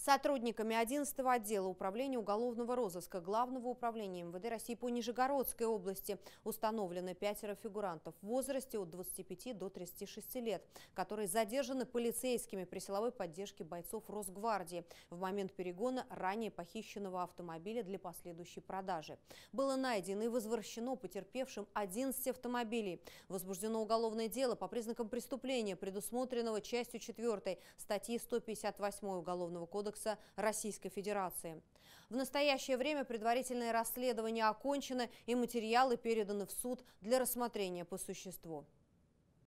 Сотрудниками 11-го отдела Управления уголовного розыска Главного управления МВД России по Нижегородской области установлены 5 фигурантов в возрасте от 25 до 36 лет, которые задержаны полицейскими при силовой поддержке бойцов Росгвардии в момент перегона ранее похищенного автомобиля для последующей продажи. Было найдено и возвращено потерпевшим 11 автомобилей. Возбуждено уголовное дело по признакам преступления, предусмотренного частью 4 статьи 158 Уголовного кодекса Российской Федерации. В настоящее время предварительное расследование окончено и материалы переданы в суд для рассмотрения по существу.